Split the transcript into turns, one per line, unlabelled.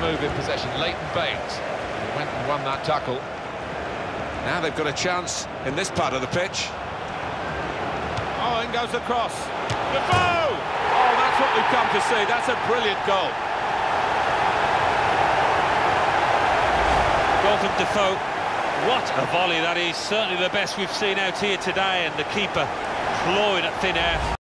move in possession, Leighton Baines. He went and won that tackle.
Now they've got a chance in this part of the pitch.
Oh, in goes the cross. Defoe! Oh, that's what we've come to see. That's a brilliant goal.
Goal from Defoe. What a volley that is. Certainly the best we've seen out here today, and the keeper clawing at thin air.